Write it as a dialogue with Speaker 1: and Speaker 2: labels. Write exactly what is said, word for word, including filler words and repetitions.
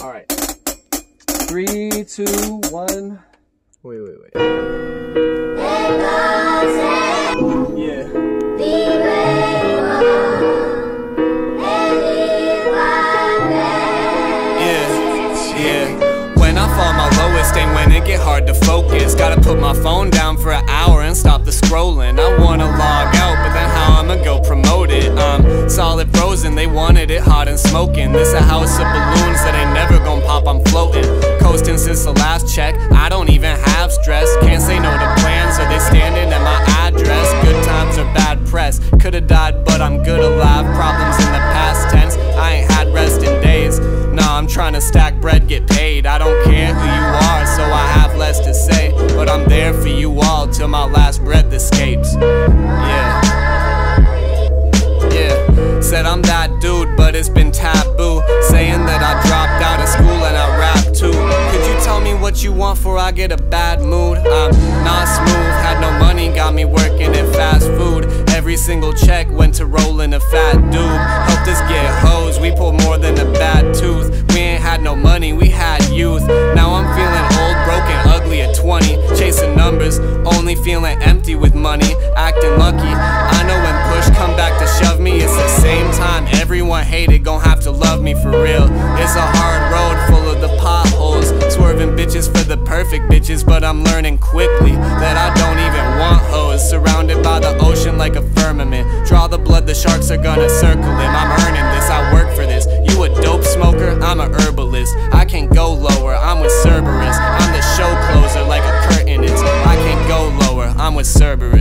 Speaker 1: Alright. Three, two, one. Wait, wait, wait. Yeah.
Speaker 2: When I fall my lowest ain't when it get hard to focus. Gotta put my phone down for an hour and stop the scrolling. I wanna log out, but then how I'ma go promote it? I'm solid frozen, they wanted it hot and smoking. This a house of balloons that ain't never gon' pop, I'm floating. Coasting since the last check, I don't even have stress. Can't say no to plans, are they standing at my address? Good times or bad press, could've died but I'm good alive. Problems in the past tense, I ain't had rest in days. Nah, I'm trying to stack bread, get paid. I don't care who you are, so I have less to say. But I'm there for you all till my last breath escapes. Yeah. Yeah. Said I'm that dude, but it's been taboo saying that I dropped out of school and I rap too. Could you tell me what you want before I get a bad mood? I'm not smooth, had no money, got me working in fast food. Every single check went to rolling a fat dude. Helped us get hoes, we pulled more than a bad tooth. We ain't had no money, we had youth. Now I'm feeling old, broken, ugly at twenty. Chasing numbers, only feeling empty with money. Acting lucky, I know when push come back to shove me. It's the same time everyone hated, gon' have to love me for real. It's a hard road full of the potholes. Swerving bitches for the perfect bitches, but I'm learning quickly that I don't even want hoes. Surrounded by the ocean like a firmament. Draw the blood, the sharks are gonna circle him. I'm earning this, I work for this. You a dope smoker, I'm a herbalist. I can't go lower, I'm with Cerberus. I'm the show closer like a curtain is. I can't go lower, I'm with Cerberus.